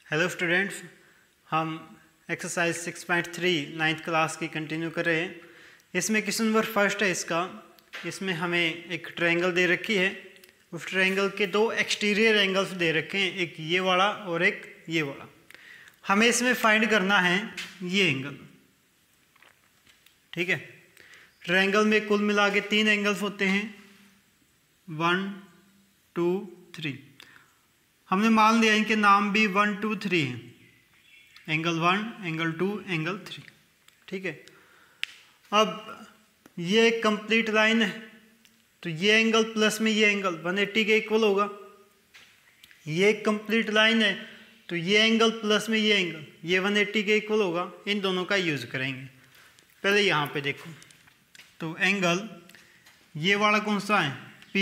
Hello students, हम exercise 6.3 ninth class की continue कर रहे हैं। इसमें क्वेश्चन नंबर फर्स्ट है इसमें हमें एक ट्रायंगल दे रखी है। उस ट्रायंगल के दो एक्सटीरियर एंगल्स दे रखे हैं, एक ये वाला और एक ये वाला। हमें इसमें फाइंड करना है ये एंगल। ठीक है, ट्रायंगल में कुल मिला के 3 एंगल्स होते हैं, 1 2 3। हमने मान लिया इनके नाम भी 1 2 3 हैं, एंगल 1, एंगल 2, एंगल 3। ठीक है, अब ये एक कंप्लीट लाइन है, तो ये एंगल प्लस में ये एंगल 180 के इक्वल होगा। ये एक कंप्लीट लाइन है, तो ये एंगल प्लस में ये एंगल ये 180 के इक्वल होगा। इन दोनों का यूज़ करेंगे। पहले यहाँ पे देखो, तो एंगल ये वाला कौन सा है, पी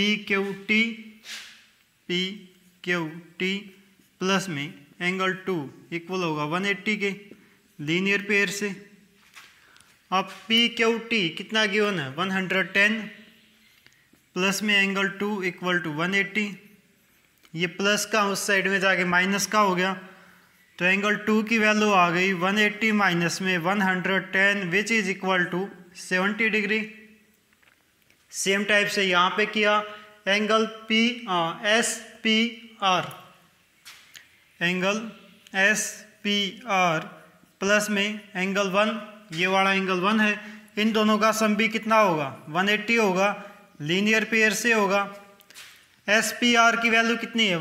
क्यू टी प्लस में एंगल 2 इक्वल होगा 180 के लीनियर पेयर से। अब पी क्यू टी कितना गिवन है, 110 प्लस में एंगल 2 इक्वल टू 180। ये प्लस का उस साइड में जाके माइनस का हो गया, तो एंगल 2 की वैल्यू आ गई 180 माइनस में 110 which is equal to 70 degree. Same type से यहाँ पे किया, angle S P R, angle S P R plus में एंगल 1, ये वाला एंगल 1 है। इन दोनों का सम भी कितना होगा, 180 होगा, लीनियर पेयर से होगा। एस पी आर की वैल्यू कितनी है,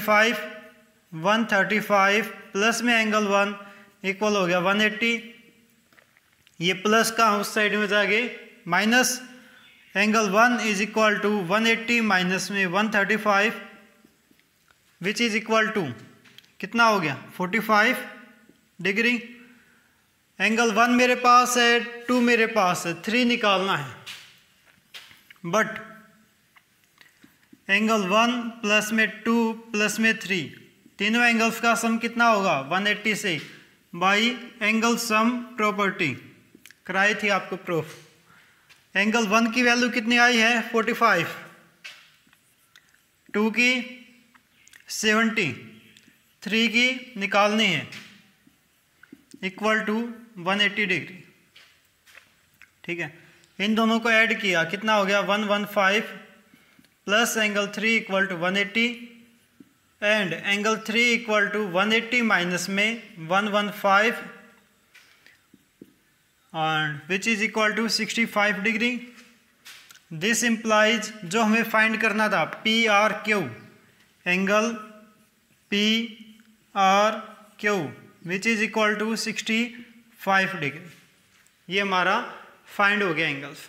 135 प्लस में एंगल 1 इक्वल हो गया 180। ये प्लस का उस साइड में जाके minus, angle 1 is equal to 180 minus में 135 विच इज इक्वल टू कितना हो गया, 45 डिग्री। एंगल 1 मेरे पास है, 2 मेरे पास है, 3 निकालना है। बट एंगल 1 प्लस में 2 प्लस में 3, तीनों एंगल्स का सम कितना होगा 180 से, बाई एंगल सम प्रॉपर्टी कराई थी आपको प्रूफ। एंगल 1 की वैल्यू कितनी आई है 45, 2 की 70, 3 की निकालनी है, इक्वल टू 180 डिग्री। ठीक है, इन दोनों को ऐड किया, कितना हो गया 115 plus angle 3 equal to 180 and angle 3 equal to 180 minus में 115 and which is equal to 65 degree. This implies, जो हमें फाइंड करना था P R Q, angle P R Q which is equal to 65 degree. ये हमारा फाइंड हो गया angles.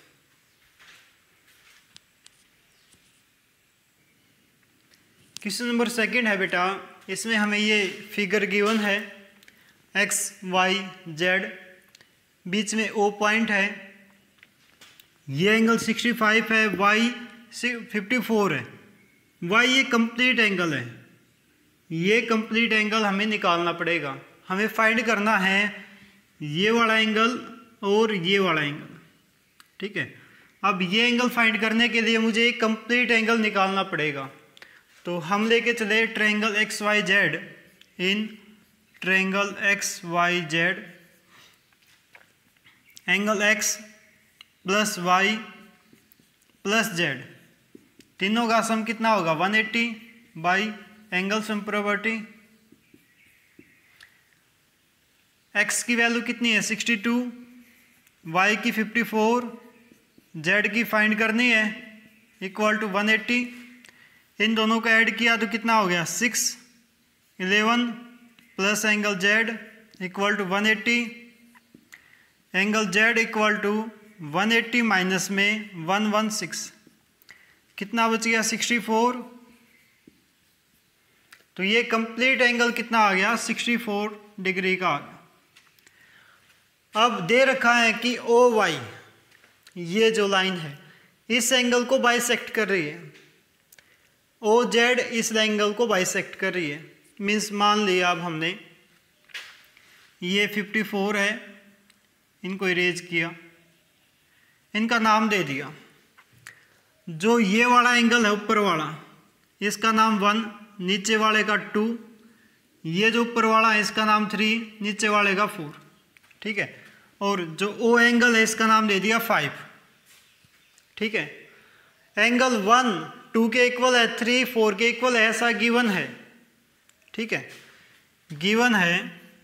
Question number second है बेटा, इसमें हमें ये फिगर गिवन है, एक्स वाई जेड, बीच में ओ पॉइंट है, ये एंगल 65 है, वाई 54 है। वाई ये कंप्लीट एंगल है, ये कंप्लीट एंगल हमें निकालना पड़ेगा। हमें फाइंड करना है ये वाला एंगल और ये वाला एंगल। ठीक है, अब ये एंगल फाइंड करने के लिए मुझे एक कंप्लीट एंगल निकालना पड़ेगा। तो हम लेके चले triangle X Y Z. In triangle X Y Z, angle x plus Y plus Z, तीनों का सम कितना होगा 180 by angle sum property. x की वैल्यू कितनी है 62, y की 54, z की फाइंड करनी है, इक्वल टू 180। इन दोनों को ऐड किया तो कितना हो गया 611 plus angle z equal to 180, angle z equal to 180 minus में 116, कितना बच गया 64। तो ये कंप्लीट एंगल कितना आ गया 64 डिग्री का आ गया। अब दे रखा है कि ओ वाई, ये जो लाइन है इस एंगल को बाइसेक्ट कर रही है, ओ जेड इस एंगल को बाइसेक्ट कर रही है। मीन्स मान लिया अब हमने ये 54 है, इनको इरेज किया, इनका नाम दे दिया। जो ये वाला एंगल है ऊपर वाला, इसका नाम 1, नीचे वाले का 2, ये जो ऊपर वाला है इसका नाम 3, नीचे वाले का 4, ठीक है। और जो ओ एंगल है इसका नाम दे दिया 5, ठीक है। एंगल 1 2 के इक्वल है, 3 4 के इक्वल है, ऐसा गिवन है, ठीक है। गिवन है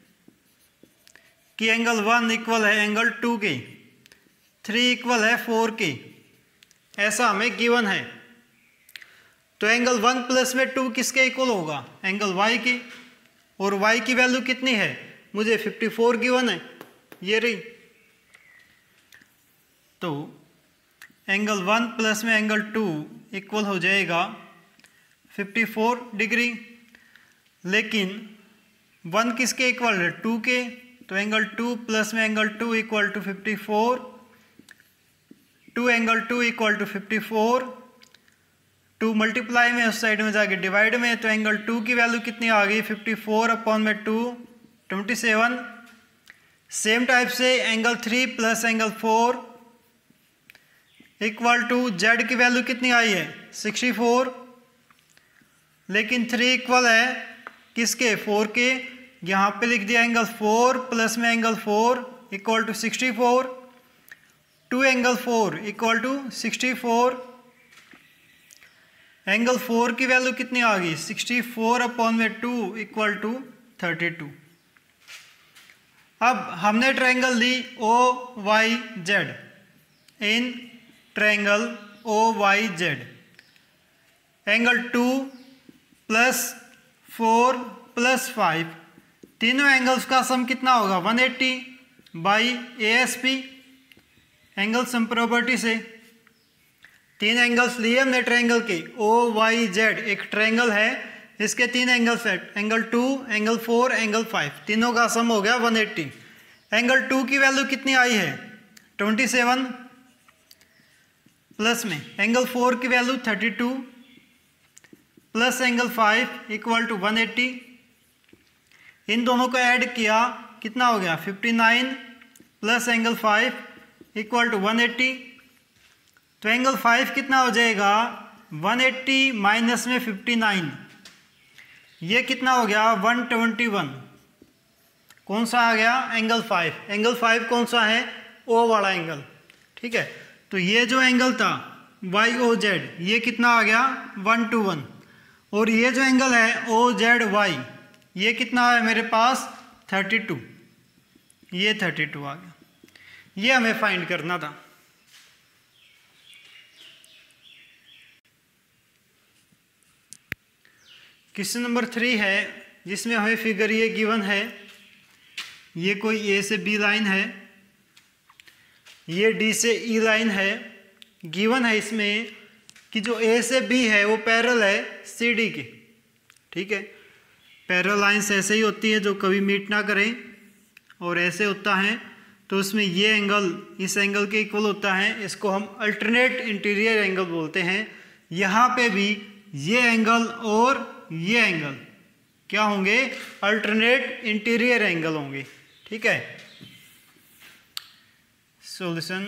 कि एंगल 1 इक्वल है एंगल 2 के, 3 इक्वल है 4 के, ऐसा हमें गिवन है। तो एंगल 1 प्लस में 2 किसके इक्वल होगा? एंगल y के। और y की वैल्यू कितनी है? मुझे 54 गिवन है, ये रही। तो एंगल 1 प्लस में एंगल 2 इक्वल हो जाएगा 54 डिग्री। लेकिन 1 किसके इक्वल है? 2 के। तो एंगल 2 प्लस में angle 2 equal to 54, 2 angle 2 equal to 54, 2 multiply में उस साइड में जाके डिवाइड में, तो एंगल 2 की वैल्यू कितनी आ गई? 54 अपॉन में 2 27। सेम टाइप से angle 3 plus angle 4 equal to Z की वैल्यू कितनी आई है? 64। लेकिन 3 इक्वल है किसके? 4 के। यहाँ पे लिख दिया एंगल 4 प्लस में angle 4 equal to 64, 2 angle 4 equal to 64। Angle 4 की वैल्यू कितनी आ गई? 64 अपॉन में 2 इक्वल टू 32। अब हमने ट्रायंगल ली O Y Z. In triangle O Y Z angle 2 plus 4 plus 5, तीनों एंगल्स का सम कितना होगा? 180 by ASP, angle sum property से। 3 एंगल्स लिए हमने ट्रायंगल के ओ वाई जेड। एक ट्रायंगल है, इसके 3 एंगल्स है, एंगल 2 एंगल 4 एंगल 5, तीनों का सम हो गया 180। एंगल 2 की वैल्यू कितनी आई है? 27 प्लस में एंगल 4 की value 32 plus angle 5 equal to 180। In दोनों को ऐड किया, कितना हो गया? 59 प्लस एंगल 5 इक्वल टू 180। तो एंगल 5 कितना हो जाएगा? 180 माइनस में 59, ये कितना हो गया? 121। कौन सा आ गया? एंगल 5। एंगल 5 कौन सा है? ओ वाला एंगल, ठीक है। तो ये जो एंगल था YOZ, ये कितना आ गया? 121। और ये जो एंगल है OZY, ये कितना है मेरे पास? 32। ये 32 आ गया। ये हमें फाइंड करना था। क्वेश्चन नंबर 3 है, जिसमें हमें फिगर ये गिवन है। ये कोई A से B लाइन है, ये D से E लाइन है। गिवन है इसमें कि जो A से B है वो पैरेलल है CD के, ठीक है। पैरेलल लाइंस ऐसे ही होती है जो कभी मीट ना करें, और ऐसे होता है तो उसमें ये एंगल इस एंगल के इक्वल होता है। इसको हम अल्टरनेट इंटीरियर एंगल बोलते हैं। यहाँ पे भी ये एंगल और ये एंगल क्या होंगे? अल्टरनेट इंटीरियर एंगल होंगे, ठीक है। सॉल्यूशन,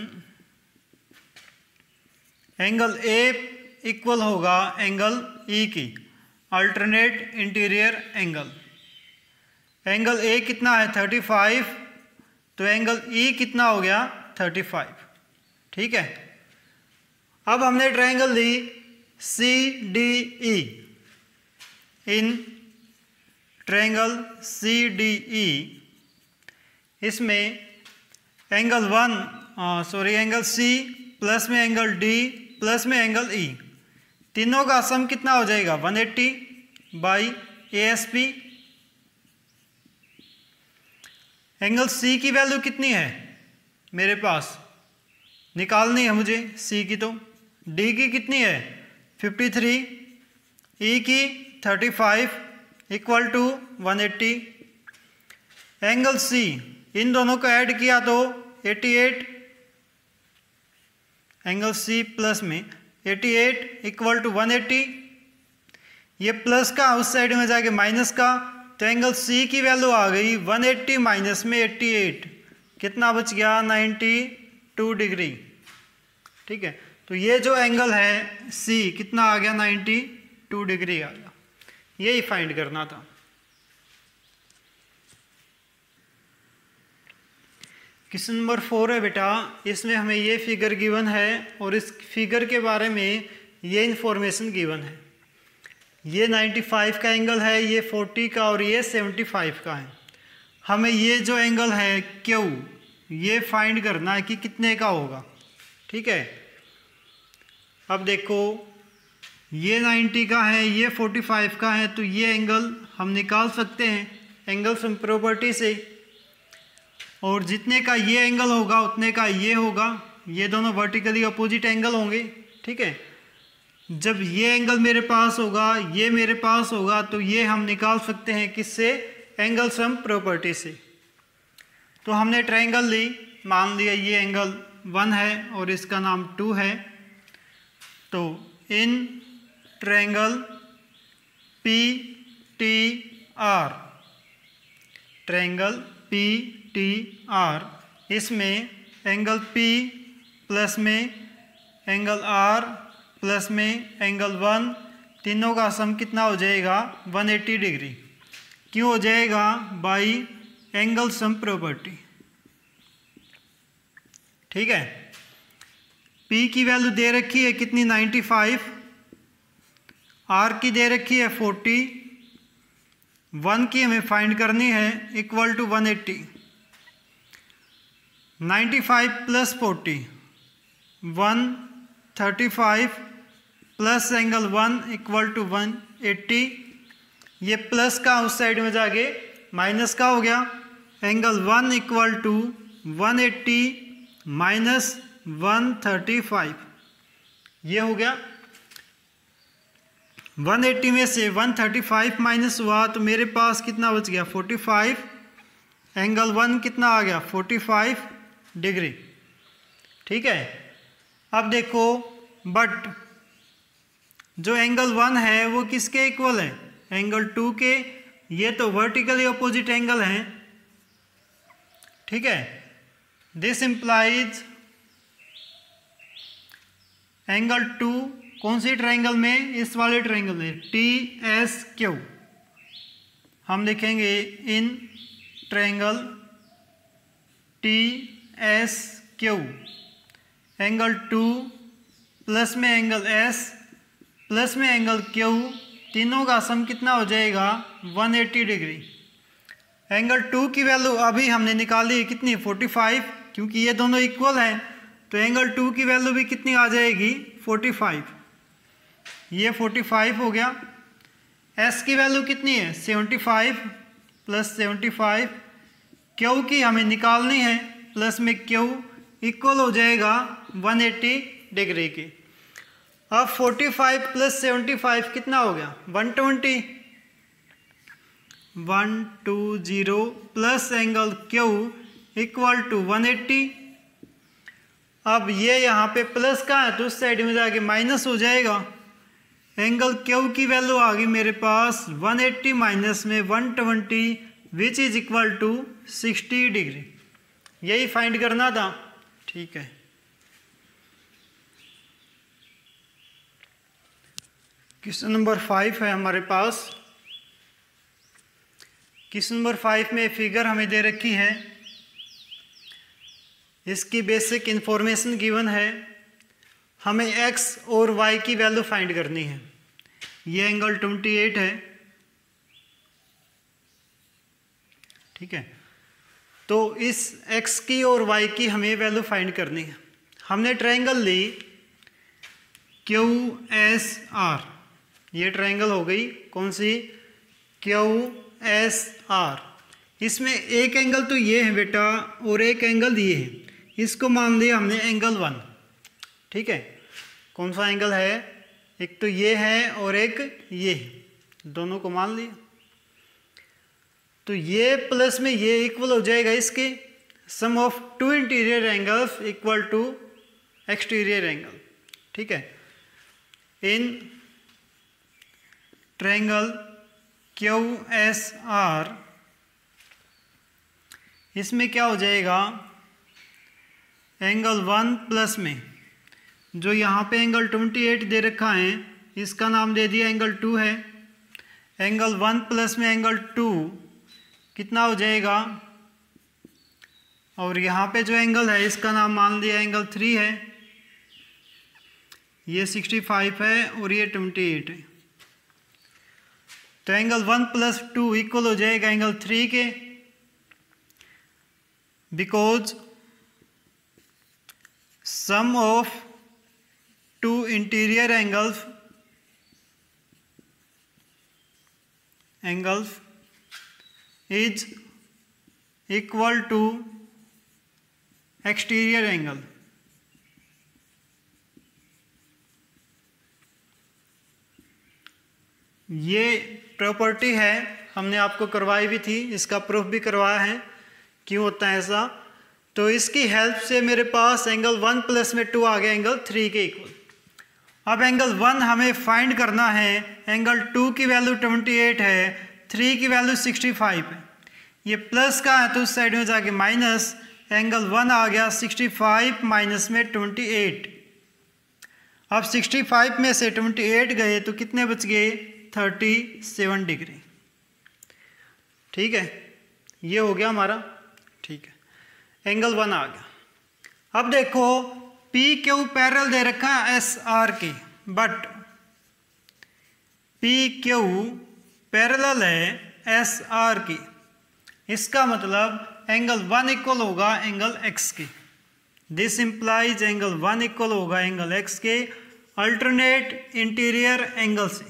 एंगल A इक्वल होगा एंगल E की, alternate interior angle. Angle A कितना है? 35, तो एंगल E कितना हो गया? 35, ठीक है। अब हमने ट्रायंगल ली CDE। इन ट्रायंगल CDE, इसमें एंगल एंगल C प्लस में एंगल D प्लस में एंगल E, तीनों का सम कितना हो जाएगा? 180 बाई ASP। एंगल C की वैल्यू कितनी है मेरे पास? निकालनी है मुझे C की। तो D की कितनी है? 53, E की 35 equal to 180। Angle C, in दोनों को ऐड किया तो 88। एंगल C प्लस में 88 इक्वल टू 180। ये प्लस का उस साइड में जाके माइनस का, तो एंगल C की वैल्यू आ गई 180 माइनस में 88, कितना बच गया? 92 डिग्री, ठीक है। तो ये जो एंगल है C कितना आ गया? 92 डिग्री आ गया। यही फाइंड करना था। क्वेश्चन नंबर 4 है बेटा, इसमें हमें ये फिगर गिवन है और इस फिगर के बारे में ये इंफॉर्मेशन गिवन है। ये 95 का एंगल है, ये 40 का और ये 75 का है। हमें ये जो एंगल है क्यू ये फाइंड करना है कि कितने का होगा। ठीक है, अब देखो ये 90 का है, ये 45 का है, तो ये एंगल हम निकाल सकते हैं एंगल सम प्रॉपर्टी से। और जितने का ये एंगल होगा उतने का ये होगा, ये दोनों वर्टिकली अपोजिट एंगल होंगे। ठीक है, जब ये एंगल मेरे पास होगा, ये मेरे पास होगा, तो ये हम निकाल सकते हैं किससे? एंगल सम प्रॉपर्टी से। तो हमने ट्रायंगल ली, मान लिया ये एंगल 1 है और इसका नाम 2 है। तो in triangle P T R, triangle P T R, इसमें एंगल P प्लस में एंगल R प्लस में एंगल 1, तीनों का सम कितना हो जाएगा? 180 डिग्री। क्यों हो जाएगा? By angle sum property. ठीक है, P की वैल्यू दे रखी है कितनी? 95, R की दे रखी है 40, 1 की हमें फाइंड करनी है equal to 180। 95 plus 40 135 plus angle 1 equal to 180। ये प्लस का उस साइड में जाके माइनस का हो गया। एंगल 1 इक्वल टू 180 माइनस 135, ये हो गया। 180 में से 135 माइनस हुआ तो मेरे पास कितना बच गया? 45। एंगल 1 कितना आ गया? 45 डिग्री। ठीक है, अब देखो बट जो एंगल 1 है वो किसके इक्वल है? एंगल 2 के। ये तो वर्टिकली अपोजिट एंगल हैं। ठीक है, दिस इंप्लाइज एंगल 2 कौन सी ट्रायंगल में? इस वाले ट्रायंगल में, टी एस क्यू। हम लिखेंगे in triangle T S Q, angle 2 plus में एंगल एस प्लस में एंगल क्यू, तीनों का सम कितना हो जाएगा? 180 डिग्री। एंगल 2 की वैल्यू अभी हमने निकाली है कितनी? 45, क्योंकि ये दोनों इक्वल हैं तो एंगल 2 की वैल्यू भी कितनी आ जाएगी? 45। ये 45 हो गया। एस की वैल्यू कितनी है? 75 प्लस 75। क्यू की हमें निकालनी है, प्लस में क्यू इक्वल हो जाएगा 180 डिग्री की। अब 45 प्लस 75 कितना हो गया? 120। 120 plus angle Q equal to 180। अब ये यहाँ पे प्लस का है तो उस साइड में जाके माइनस हो जाएगा। एंगल क्यू की वैल्यू आ गई मेरे पास 180 माइनस में 120 which is equal to 60 degree. यही फाइंड करना था। ठीक है, क्वेश्चन नंबर 5 है हमारे पास। क्वेश्चन नंबर 5 में फिगर हमें दे रखी है, इसकी बेसिक इंफॉर्मेशन गिवन है। हमें x और y की वैल्यू फाइंड करनी है। ये एंगल 28 है। ठीक है, तो इस x की और y की हमें वैल्यू फाइंड करनी है। हमने ट्रायंगल ली क्यू एस आर, ये ट्रायंगल हो गई कौन सी? Q S R. इसमें एक एंगल तो ये है बेटा और एक एंगल ये है, इसको मान लिया हमने एंगल 1। ठीक है, कौन सा एंगल है? एक तो ये है और एक ये है, दोनों को मान लिया। तो ये प्लस में ये इक्वल हो जाएगा इसके, sum of two interior angles equal to exterior angle. ठीक है, in triangle Q S R, इसमें क्या हो जाएगा? एंगल 1 प्लस में जो यहाँ पे एंगल 28 दे रखा है इसका नाम दे दिया एंगल 2 है। एंगल 1 प्लस में एंगल 2 कितना हो जाएगा? और यहाँ पे जो एंगल है इसका नाम मान लिया एंगल 3 है, ये 65 है और ये 28 है। तो एंगल 1 + 2 इक्वल हो जाएगा एंगल 3 के, because sum of two interior angles is equal to exterior angle. ये प्रॉपर्टी है, हमने आपको करवाई भी थी, इसका प्रूफ भी करवाया है क्यों होता है ऐसा। तो इसकी हेल्प से मेरे पास एंगल 1 + में 2 आ गया एंगल 3 के इक्वल। अब एंगल 1 हमें फाइंड करना है, एंगल 2 की वैल्यू 28 है, 3 की वैल्यू 65 है। ये प्लस का है तो उस साइड में जाके माइनस, एंगल 1 आ गया 65 माइनस में 28। अब 65 में से 28 गए तो कितने बच गए, 37 डिग्री। ठीक है, ये हो गया हमारा। ठीक है, एंगल 1 आ गया। अब देखो पी क्यू पैरेलल दे रखा है एस आर के, बट पी क्यू पैरेलल है एस आर की। इसका मतलब एंगल 1 इक्वल होगा एंगल एक्स के। दिस इंप्लाइज एंगल 1 इक्वल होगा एंगल एक्स के अल्टरनेट इंटीरियर एंगल से।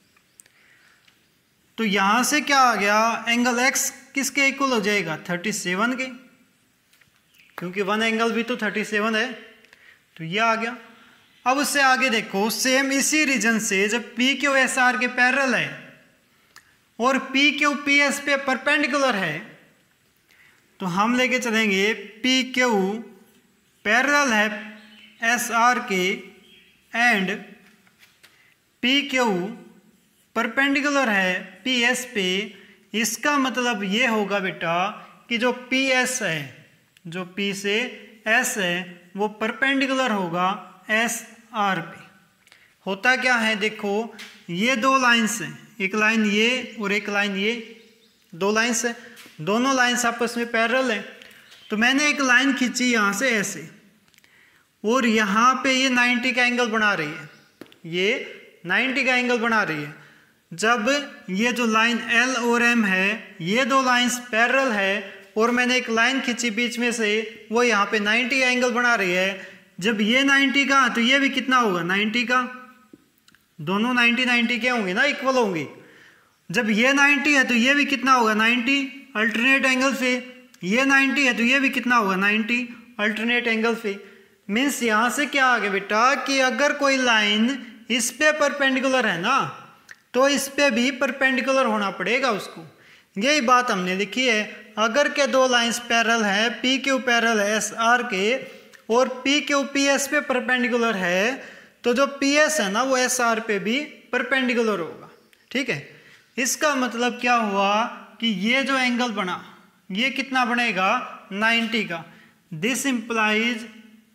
तो यहां से क्या आ गया, एंगल एक्स किसके इक्वल हो जाएगा, 37 के, क्योंकि 1 एंगल भी तो 37 है, तो ये आ गया। अब उससे आगे देखो, सेम इसी रीजन से जब पी क्यू एस आर के पैरेलल है और पी क्यू पी एस पे परपेंडिकुलर है, तो हम लेके चलेंगे पी क्यू पैरेलल है एस आर के एंड पी क्यू परपेंडिकुलर है पी एस पे। इसका मतलब ये होगा बेटा कि जो पी एस है, जो पी से एस है, वो परपेंडिकुलर होगा एस आर पे। होता क्या है, देखो ये दो लाइन्स हैं, एक लाइन ये और एक लाइन ये, दो लाइन्स है, दोनों लाइन्स आपस में पैरेलल है। तो मैंने एक लाइन खींची यहाँ से ऐसे, और यहाँ पे ये 90 का एंगल बना रही है, ये 90 का एंगल बना रही है। जब ये जो लाइन एल और एम है, ये दो लाइन्स पैरेलल है और मैंने एक लाइन खींची बीच में से, वो यहाँ पे 90 का एंगल बना रही है। जब ये 90 का तो ये भी कितना होगा, 90 का, दोनों 90 के होंगे ना, इक्वल होंगे। जब ये 90 है तो ये भी कितना होगा, 90 अल्टरनेट एंगल से। ये 90 है तो ये भी कितना होगा, 90 अल्टरनेट एंगल से। मीन्स यहाँ से क्या आ गया बेटा कि अगर कोई लाइन इस पे परपेंडिकुलर है ना, तो इस पे भी परपेंडिकुलर होना पड़ेगा उसको। यही बात हमने लिखी है। अगर के दो लाइंस पैरेलल है, पी क्यू पैरेलल है एस आर के और पी क्यू पी एस पे परपेंडिकुलर है, तो जो पी एस है ना वो एस आर पे भी परपेंडिकुलर होगा। ठीक है, इसका मतलब क्या हुआ कि ये जो एंगल बना, ये कितना बनेगा, 90 का। This implies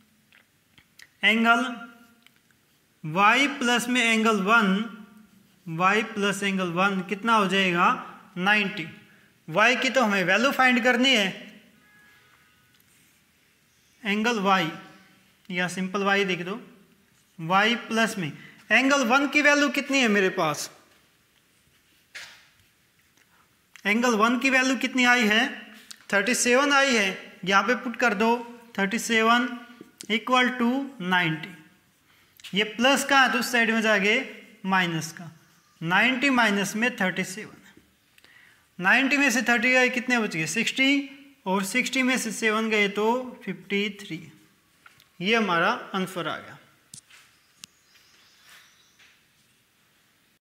angle y plus में एंगल 1, y प्लस एंगल 1 कितना हो जाएगा, 90। y की तो हमें वैल्यू फाइंड करनी है, एंगल y, या सिंपल y लिख दो, y प्लस में एंगल 1 की वैल्यू कितनी है मेरे पास, एंगल 1 की वैल्यू कितनी आई है, 37 आई है। यहाँ पे पुट कर दो 37 इक्वल टू 90। ये प्लस का है तो उस साइड में जाके माइनस का, 90 माइनस में 37, 90 में से 30 गए कितने बच गए, 60, और 60 में से 7 गए तो 53। ये हमारा आंसर आ गया।